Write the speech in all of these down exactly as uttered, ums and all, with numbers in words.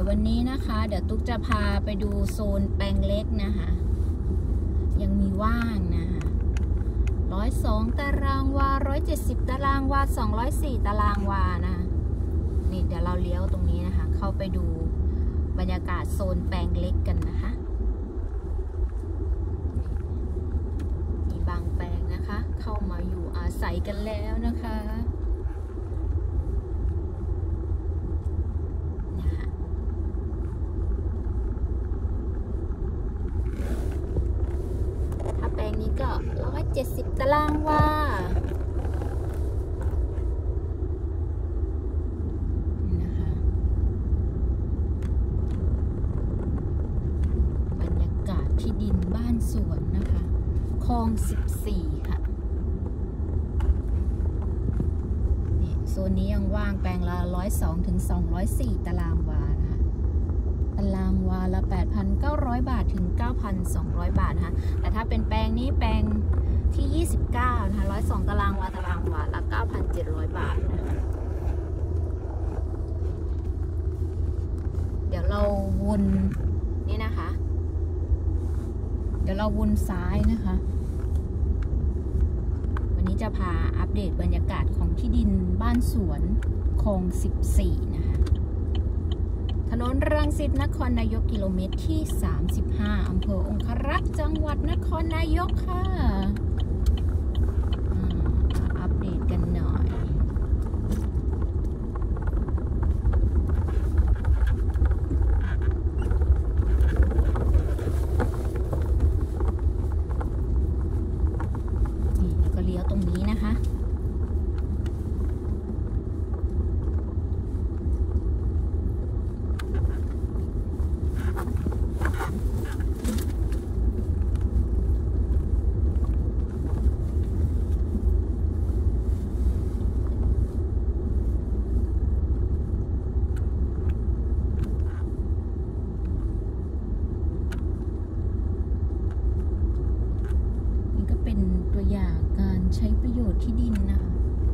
ยววันนี้นะคะเดี๋ยวตุ๊กจะพาไปดูโซนแปลงเล็กนะคะยังมีว่างนะคะร้อยสองตารางวาร้อยเจ็ดสิบตารางวาสองร้อยสี่ตารางวานะนี่เดี๋ยวเราเลี้ยวตรงนี้นะคะเข้าไปดูบรรยากาศโซนแปลงเล็กกันนะคะมีบางแปลงนะคะเข้ามาอยู่อาศัยกันแล้วนะคะถ้าแปลงนี้ก็ร้อยเจ็ดสิบตารางวาที่ดินบ้านสวนนะคะคลองสิบสี่ค่ะนี่โซนนี้ยังว่างแปลงละร้อยสองถึงสองร้อยสี่ตารางวานะคะตารางวาละ แปดพันเก้าร้อย บาทถึง เก้าพันสองร้อย บาทนะคะแต่ถ้าเป็นแปลงนี้แปลงที่ยี่สิบเก้านะคะหนึ่งร้อยสองตารางวาตารางวาละ เก้าพันเจ็ดร้อย บาทนะคะเดี๋ยวเราวนนี่นะคะเดี๋ยวเราวนซ้ายนะคะวันนี้จะพาอัปเดตบรรยากาศของที่ดินบ้านสวนคลองสิบสี่นะคะถนนรังสิตนครนายกกิโลเมตรที่สามสิบห้าอำเภอองครักษ์จังหวัดนครนายกค่ะอัปเดตกันหน่อยตรงนี้นะคะตัวอย่างการใช้ประโยชน์ที่ดินนะคะ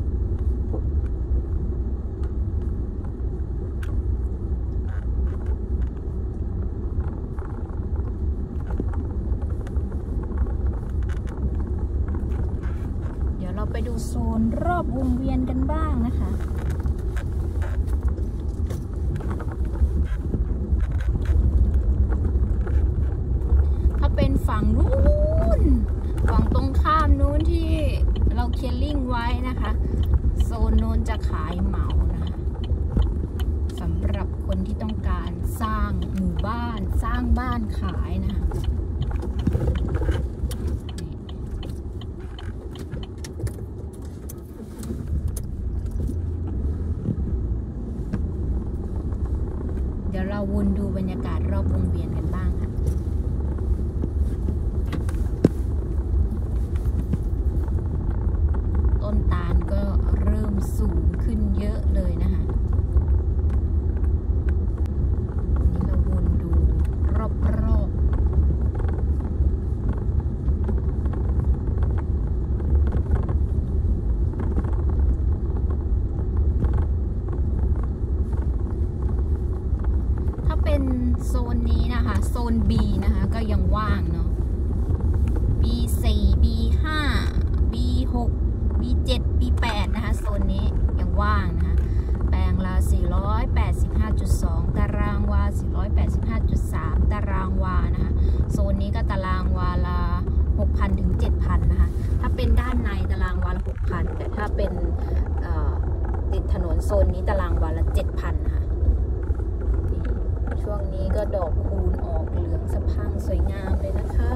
เดี๋ยวเราไปดูโซนรอบวงเวียนกันบ้างนะคะถ้าเป็นฝั่งนู้นฝั่งตรงข้ามนู้นที่เราเคลียร์ลิงไว้นะคะโซนนู้นจะขายเหมานะคะสำหรับคนที่ต้องการสร้างหมู่บ้านสร้างบ้านขายนะคะเดี๋ยวเราวนดูบรรยากาศรอบวงเวียนกันบ้างค่ะต้นตาลก็เริ่มสูงขึ้นเยอะเลยนะคะนี่เราวนดูรอบๆถ้าเป็นโซนนี้นะคะโซน B นะคะก็ยังว่างเนาะ บี สี่ บี ห้า บี หกบีเจ็ด บี แปดนะคะโซนนี้ยังว่างนะคะแปลงละ สี่ร้อยแปดสิบห้าจุดสอง ตารางวา สี่ร้อยแปดสิบห้าจุดสาม ตารางวานะคะโซนนี้ก็ตารางวาละ หกพัน ถึง เจ็ดพัน นะคะถ้าเป็นด้านในตารางวาละ หกพัน แต่ถ้าเป็นติดถนนโซนนี้ตารางวาละ เจ็ดพัน นะคะช่วงนี้ก็ดอกคูณออกเหลืองสะพรั่งสวยงามเลยนะคะ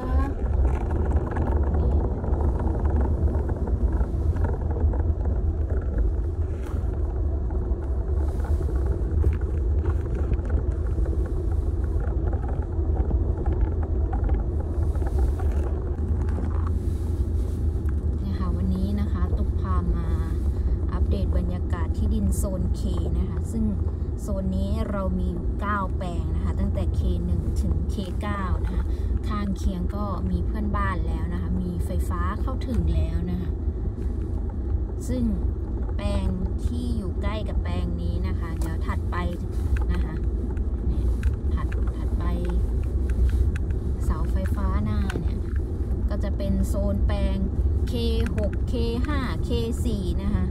บรรยากาศที่ดินโซน K นะคะซึ่งโซนนี้เรามีอยู่เก้าแปลงนะคะตั้งแต่ เค หนึ่ง ถึง เค เก้า นะคะข้างเคียงก็มีเพื่อนบ้านแล้วนะคะมีไฟฟ้าเข้าถึงแล้วนะคะซึ่งแปลงที่อยู่ใกล้กับแปลงนี้นะคะเดี๋ยวถัดไปนะคะโซนแปลง เค หก เค ห้า เค สี่ นะคะ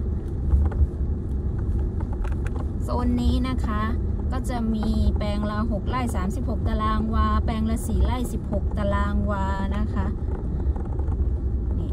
โซนนี้นะคะก็จะมีแปลงละหกไร่สามสิบหกตารางวาแปลงละสี่ไร่สิบหกตารางวานะคะนี่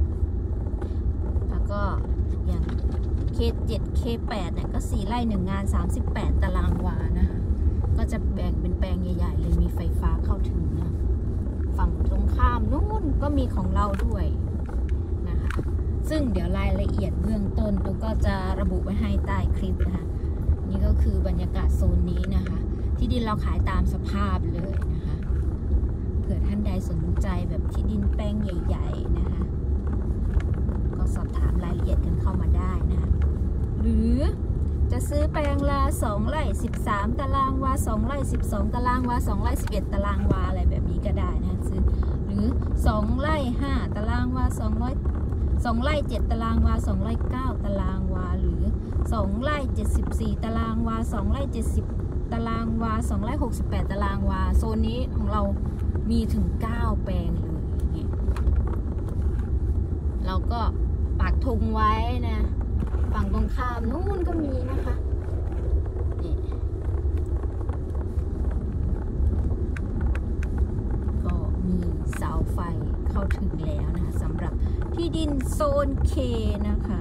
แล้วก็อย่าง เค เจ็ด เค แปด เนี่ยก็สี่ไร่หนึ่งงานสามสิบแปดตารางวานะคะก็จะแบ่งเป็นแปลงใหญ่ๆเลยมีไฟฟ้าเข้าถึงนะฝั่งตรงข้ามนู่นก็มีของเราด้วยนะคะซึ่งเดี๋ยวรายละเอียดเบื้องต้นตุ๊กก็จะระบุไว้ให้ใต้คลิปนะคะนี่ก็คือบรรยากาศโซนนี้นะคะที่ดินเราขายตามสภาพเลยนะคะเผื่อท่านใดสนใจแบบที่ดินแปลงใหญ่ๆนะคะก็สอบถามรายละเอียดกันเข้ามาได้นะคะหรือจะซื้อแปลงละสองไร่สิบสามตารางวาสองไร่สิบสองตารางวาสองไร่สิบเอ็ดตารางวาอะไรแบบนี้ก็ได้นะซื้อหรือสองไร่ห้าตารางวาสองร้อยสองไร่เจ็ดตารางวาสองไร่เก้าตารางวาหรือสองไร่เจ็ดสิบสี่ตารางวาสองไร่เจ็ดสิบตารางวาสองไร่หกสิบแปดตารางวาโซนนี้ของเรามีถึงเก้าแปลงเลยเนี่ยเราก็ปักธงไว้นะฝั่งตรงข้ามนู่นก็มีนะคะนี่ก็มีเสาไฟเข้าถึงแล้วนะคะสำหรับที่ดินโซน เค นะคะ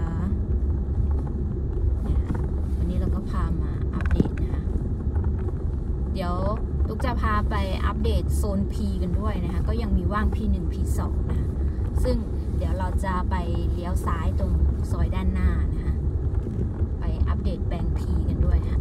วันนี้เราก็พามาอัปเดตนะคะเดี๋ยวตุ๊กจะพาไปอัปเดตโซน พี กันด้วยนะคะก็ยังมีว่าง พี หนึ่ง พี สอง นะคะซึ่งเดี๋ยวเราจะไปเลี้ยวซ้ายตรงซอยด้านหน้านะคะไปอัปเดตแปลง พี กันด้วยค่ะ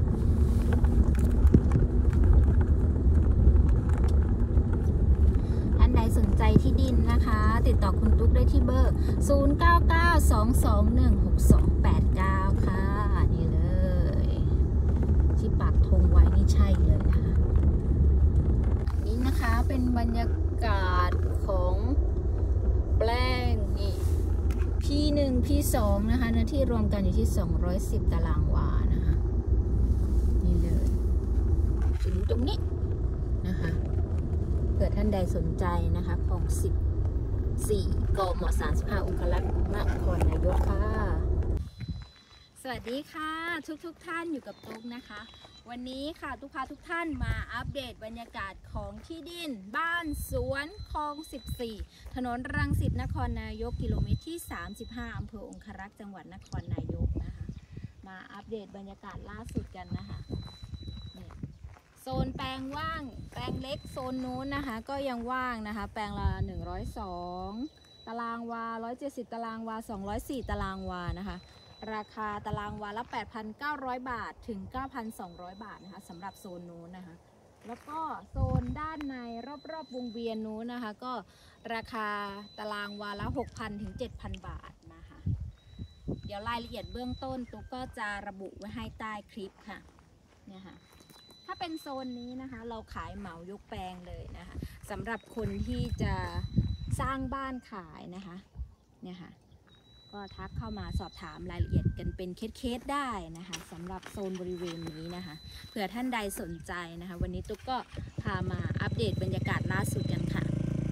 ท่านใดสนใจที่ดินนะคะติดต่อคุณตุ๊กได้ที่เบอร์ศูนย์ เก้า เก้า สอง สอง หนึ่ง หก สอง แปด เก้าค่ะนี่เลยที่ปักธงไว้นี่ใช่เลยนะคะนี่นะคะเป็นบรรยากาศของแปลงนี่ พี หนึ่ง พี สอง นะคะเนื้อที่รวมกันอยู่ที่สองร้อยสิบตารางวานะคะนี่เลยถึงตรงนี้นะคะเผื่อท่านใดสนใจนะคะของสิบสี่กมสามสิบห้าองครักษ์นครนายกค่ะสวัสดีค่ะทุกทุกท่านอยู่กับตุ๊กนะคะวันนี้ค่ะตุ๊กพาทุกท่านมาอัปเดตบรรยากาศของที่ดินบ้านสวนคลองสิบสี่ถนนรังสิตนครนายกกิโลเมตรที่สามสิบห้าอำเภอองครักษ์จังหวัดนครนายกนะคะมาอัปเดตบรรยากาศล่าสุดกันนะคะนี่โซนแปลงว่างแปลงเล็กโซนนู้นนะคะก็ยังว่างนะคะแปลงละหนึ่งร้อยสองตารางวาหนึ่งร้อยเจ็ดสิบตารางวาสองร้อยสี่ตารางวานะคะราคาตารางวาละ แปดพันเก้าร้อย บาทถึง เก้าพันสองร้อย บาทนะคะสำหรับโซนนู้นนะคะแล้วก็โซนด้านในรอบๆวงเวียนนู้นนะคะก็ราคาตารางวาละ หกพัน ถึง เจ็ดพัน บาทนะคะเดี๋ยวรายละเอียดเบื้องต้นตุ๊กก็จะระบุไว้ให้ใต้คลิปค่ะเนี่ยค่ะถ้าเป็นโซนนี้นะคะเราขายเหมายกแปลงเลยนะคะสำหรับคนที่จะสร้างบ้านขายนะคะเนี่ยค่ะก็ทักเข้ามาสอบถามรายละเอียดกันเป็นเคสๆได้นะคะสำหรับโซนบริเวณนี้นะคะเผื่อท่านใดสนใจนะคะวันนี้ตุ๊กก็พามาอัปเดตบรรยากาศล่าสุดกันค่ะ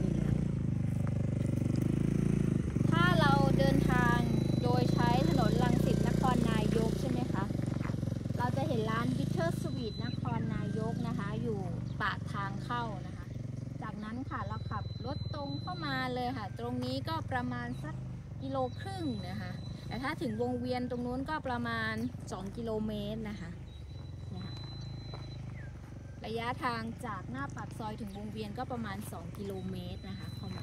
ถ้าเราเดินทางโดยใช้ถนนรังสิตนครนายกใช่ไหมคะเราจะเห็นร้านบิทเทอร์สวีทนครนายกนะคะอยู่ปากทางเข้านะคะจากนั้นค่ะเราขับรถตรงเข้ามาเลยค่ะตรงนี้ก็ประมาณสักกิโลครึ่งนะคะแต่ถ้าถึงวงเวียนตรงนู้นก็ประมาณสองกิโลเมตรนะคะนะคะระยะทางจากหน้าปากซอยถึงวงเวียนก็ประมาณสองกิโลเมตรนะคะเข้ามา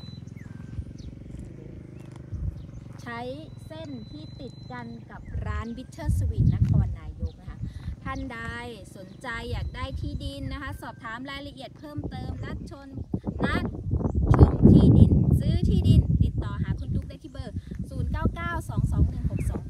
ใช้เส้นที่ติดกันกับร้านบิทเทอร์สวีทนครนายกนะคะท่านใดสนใจอยากได้ที่ดินนะคะสอบถามรายละเอียดเพิ่มเติมนัดชนนัดชมที่ดินซื้อที่ดินติดต่อหาคุณตุ๊กได้ที่เบอร์ศูนย์ เก้า เก้า สอง สอง หนึ่ง หก สอง